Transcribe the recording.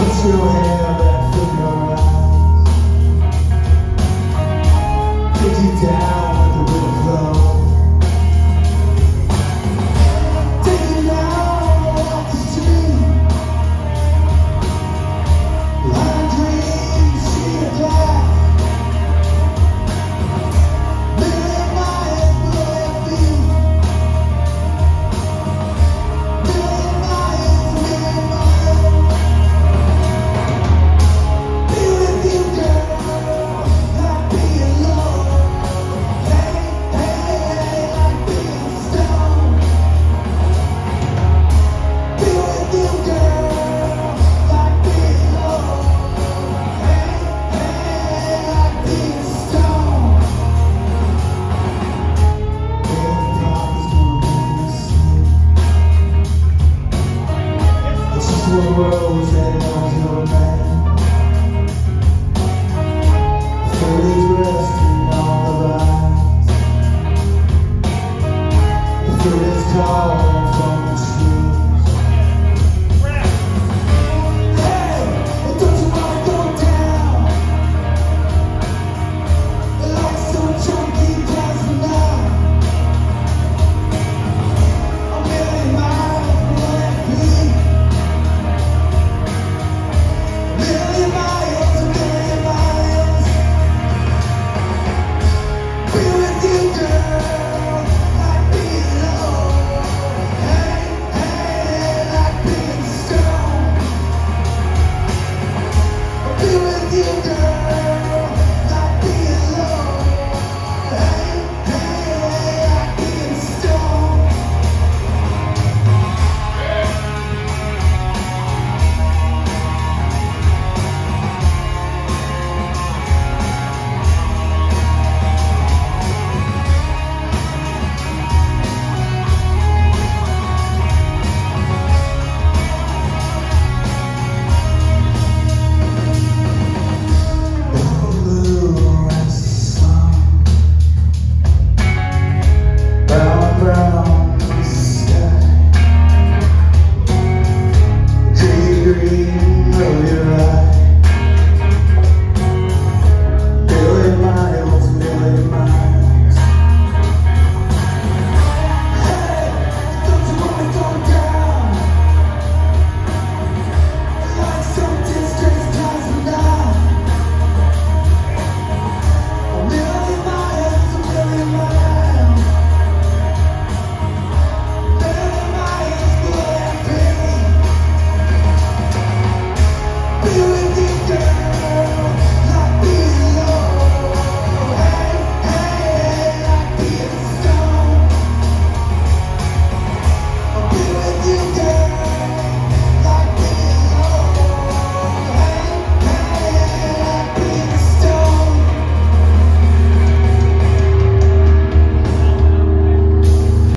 Put your hand back from your eyes. Take you down with the river flow. Take you down off the street. Line green, sheet of black. Million miles below your feet. Million miles, million miles. Be with you, girl, not be alone. Hey, hey, like being stoned. Be with you, girl, like being alone. Hey, hey, like being stoned. It's just one rose that knows your name.